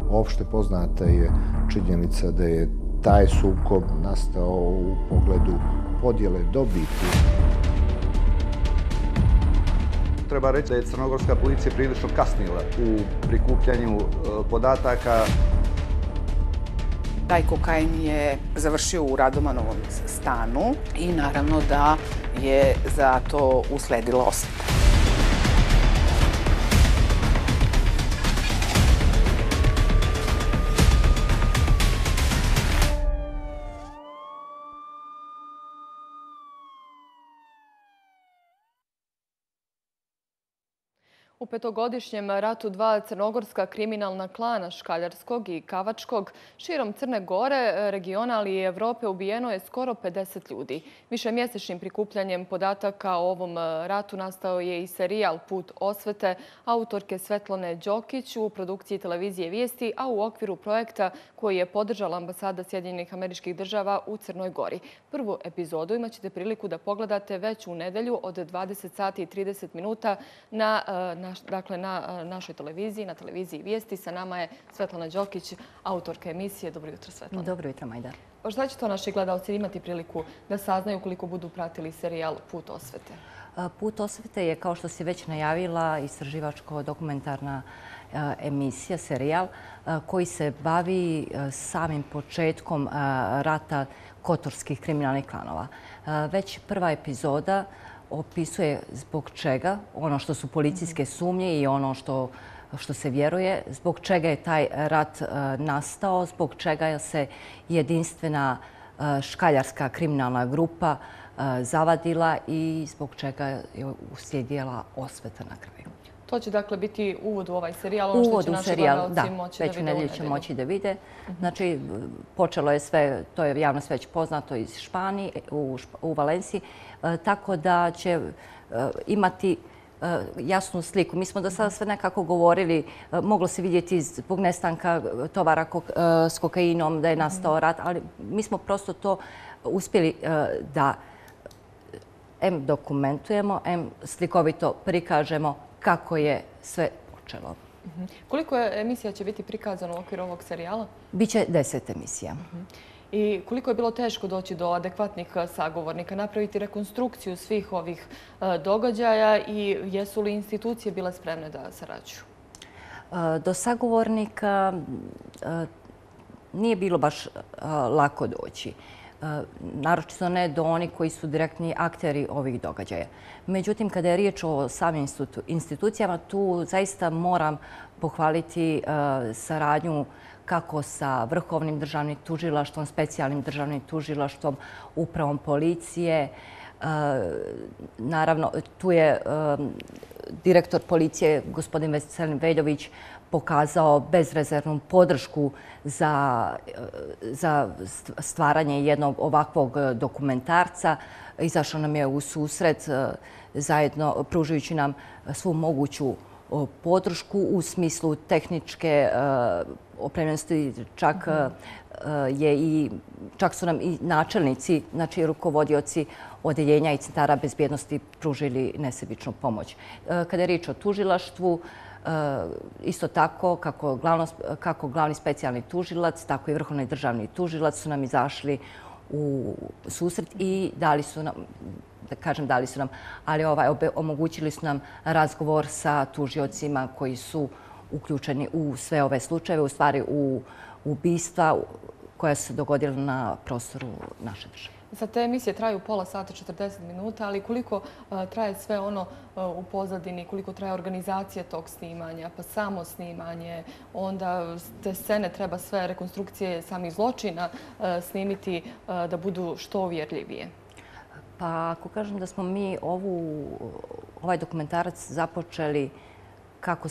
Opšte poznata je činjenica da je taj sukob nastao u pogledu podjele dobiti. Treba reći da je crnogorska policija prilično kasnila u prikupljanju podataka. Taj kokain je završio u Radomanovom stanu i naravno da je za to usledila osveta. U petogodišnjem ratu dva crnogorska kriminalna klana Škaljarskog i Kavačkog širom Crne Gore, regiona ali i Evrope ubijeno je skoro 50 ljudi. Višemjesečnim prikupljanjem podataka o ovom ratu nastao je i serijal Put osvete autorke Svetlane Đokić u produkciji televizije Vijesti, a u okviru projekta koji je podržala ambasada Sjedinjenih Američkih Država u Crnoj Gori. Prvu epizodu imat ćete priliku da pogledate već u nedelju od 20 sati i 30 minuta na našoj televiziji, na televiziji Vijesti. Sa nama je Svetlana Đokić, autorka emisije. Dobro jutro, Svetlana. Dobro jutro, Majda. Šta će to naši gledalci imati priliku da saznaju koliko budu pratili serijal Put osvete? Put osvete je, kao što si već najavila, istraživačko-dokumentarna emisija, serijal, koji se bavi samim početkom rata kotorskih kriminalnih klanova. Već prva epizoda opisuje zbog čega, ono što su policijske sumnje i ono što se vjeruje, zbog čega je taj rat nastao, zbog čega se jedinstvena škaljarska kriminalna grupa zavadila i zbog čega je uslijedila osveta na kraju. To će dakle biti uvod u ovaj serijal, ono što će naši gledalci moći da vide u nedelju. Već u nedelju će moći da vide. Znači, počelo je sve, to je javnost već poznato iz Španije, u Valenciji, tako da će imati jasnu sliku. Mi smo do sada sve nekako govorili, moglo se vidjeti zbog nestanka tovara s kokainom da je nastao rat, ali mi smo prosto to uspjeli da em dokumentujemo, em slikovito prikažemo kako je sve počelo. Koliko emisija će biti prikazano u okviru ovog serijala? Biće 10 emisija. I koliko je bilo teško doći do adekvatnih sagovornika, napraviti rekonstrukciju svih ovih događaja i jesu li institucije bile spremne da sarađuju? Do sagovornika nije bilo baš lako doći. Naročito ne do onih koji su direktni akteri ovih događaja. Međutim, kada je riječ o samim institucijama, tu zaista moram pohvaliti saradnju kako sa Vrhovnim državnim tužilaštvom, specijalnim državnim tužilaštvom, upravom policije. Naravno, tu je direktor policije, gospodin Veselin Veljović, pokazao bezrezervnu podršku za stvaranje jednog ovakvog dokumentarca. Izašao nam je u susret zajedno pružujući nam svu moguću podršku u smislu tehničke opremljenosti. Čak su nam i načelnici, znači rukovodioci odeljenja i centara bezbjednosti pružili nesebičnu pomoć. Kada je riječ o tužilaštvu, isto tako kako glavni specijalni tužilac, tako i vrhovni državni tužilac su nam izašli u susret i dali su nam, ali omogućili su nam razgovor sa tužiocima koji su uključeni u sve ove slučajeve, u stvari u ubistva koja su se dogodila na prostoru naše države. Sad te emisije traju pola sata, 40 minuta, ali koliko traje sve ono u pozadini, koliko traje organizacija tog snimanja, pa samo snimanje, onda te scene treba sve rekonstrukcije samih zločina snimiti da budu što uvjerljivije? Pa ako kažem da smo mi ovaj dokumentarac započeli kako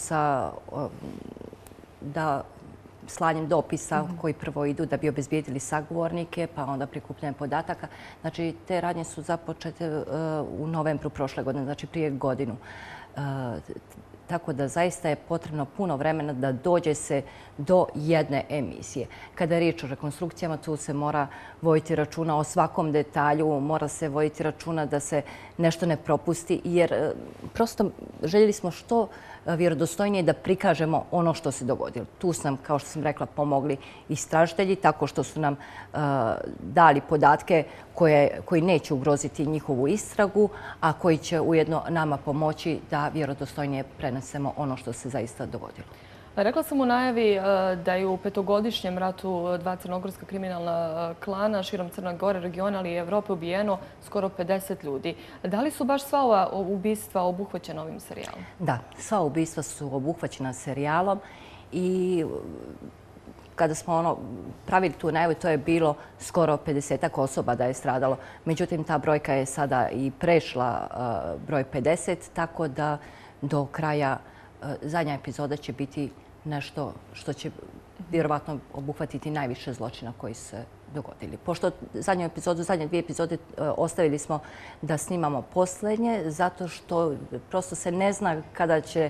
slanjem dopisa koji prvo idu da bi obezbijedili sagovornike, pa onda prikupljanjem podataka. Znači, te radnje su započete u novembru prošle godine, znači prije godinu. Tako da zaista je potrebno puno vremena da dođe se do jedne emisije. Kada je riječ o rekonstrukcijama, tu se mora voditi računa o svakom detalju, mora se voditi računa da se nešto ne propusti, jer prosto željeli smo što vjerodostojnije da prikažemo ono što se dogodilo. Tu su nam, kao što sam rekla, pomogli istražitelji tako što su nam dali podatke koji neće ugroziti njihovu istragu, a koji će ujedno nama pomoći da vjerodostojnije prenesemo ono što se zaista dogodilo. Rekla sam u najavi da je u petogodišnjem ratu dva crnogorska kriminalna klana širom Crne Gore, regiona ali i Evrope ubijeno skoro 50 ljudi. Da li su baš sva ova ubistva obuhvaćena ovim serijalom? Da, sva ubistva su obuhvaćena serijalom i kada smo pravili tu najavu, to je bilo skoro 50-ak osoba da je stradalo. Međutim, ta brojka je sada i prešla broj 50, tako da do kraja zadnja epizoda će biti nešto što će vjerovatno obuhvatiti najviše zločina koji se dogodili. Pošto zadnje dvije epizode ostavili smo da snimamo posljednje, zato što prosto se ne zna kada će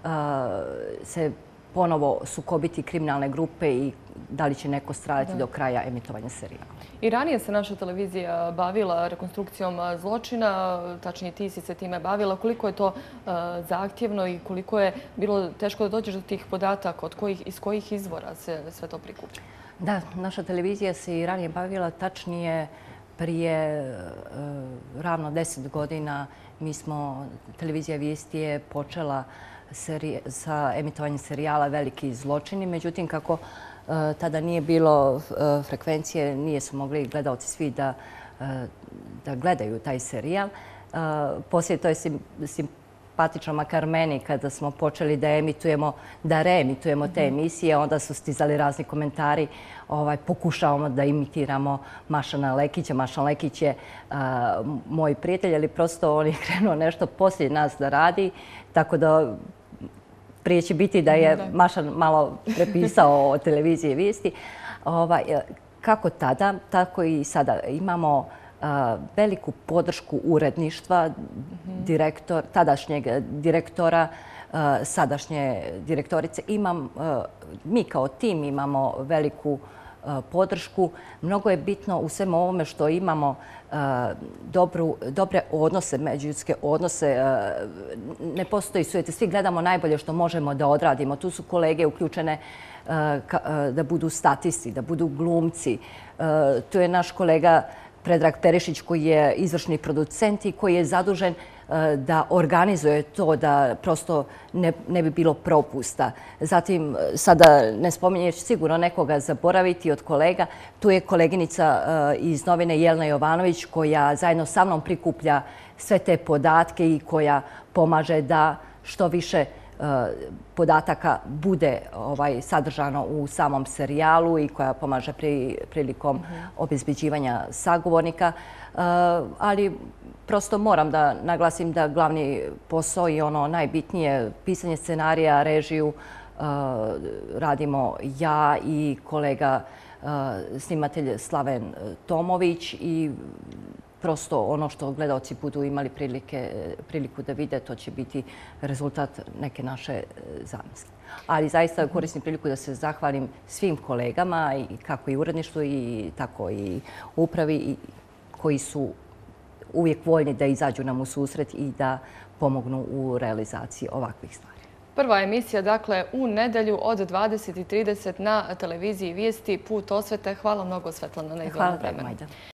se ponovo sukobiti kriminalne grupe i da li će neko stradati do kraja emitovanja serijala. I ranije se naša televizija bavila rekonstrukcijom zločina, tačnije ti si se time bavila. Koliko je to zahtjevno i koliko je bilo teško da dođeš do tih podataka, iz kojih izvora se sve to prikuplja? Da, naša televizija se i ranije bavila, tačnije prije ravno 10 godina televizija Vijesti je počela sa emitovanjem serijala Veliki zločini. Međutim, kako tada nije bilo frekvencije, nije su mogli gledalci svi da gledaju taj serijal. Poslije to je simpatično, makar meni, kada smo počeli da reemitujemo te emisije, onda su stizali razni komentari. Pokušavamo da imitiramo Mašana Lekića. Mašan Lekić je moj prijatelj, ali prosto on je krenuo nešto poslije nas da radi, tako da prije će biti da je Mašan malo prepisao o televiziji Vijesti. Kako tada, tako i sada imamo veliku podršku uredništva, tadašnjeg direktora, sadašnje direktorice. Mi kao tim imamo veliku podršku. Mnogo je bitno u svemu ovome što imamo dobre odnose, međuljudske odnose. Ne postoji sujete. Svi gledamo najbolje što možemo da odradimo. Tu su kolege uključene da budu statisti, da budu glumci. Tu je naš kolega Predrag Perišić koji je izvršni producent i koji je zadužen da organizuje to, da prosto ne bi bilo propusta. Zatim, sada ne spominješ sigurno nekoga zaboraviti od kolega, tu je koleginica iz novine Jelena Jovanović koja zajedno sa mnom prikuplja sve te podatke i koja pomaže da što više podataka bude sadržano u samom serijalu i koja pomaže prilikom obezbeđivanja sagovornika. Ali prosto moram da naglasim da glavni posao i ono najbitnije, pisanje scenarija, režiju, radimo ja i kolega snimatelj Slaven Tomović i prosto ono što gledalci budu imali priliku da vide, to će biti rezultat neke naše zamisli. Ali zaista koristim priliku da se zahvalim svim kolegama, kako i uredništvu, tako i upravi, koji su uvijek voljni da izađu nam u susret i da pomognu u realizaciji ovakvih stvari. Prva emisija, dakle, u nedelju od 20:30 na televiziji Vijesti, Put osvete. Hvala mnogo, Svetlana, na izdvojenom vremenu.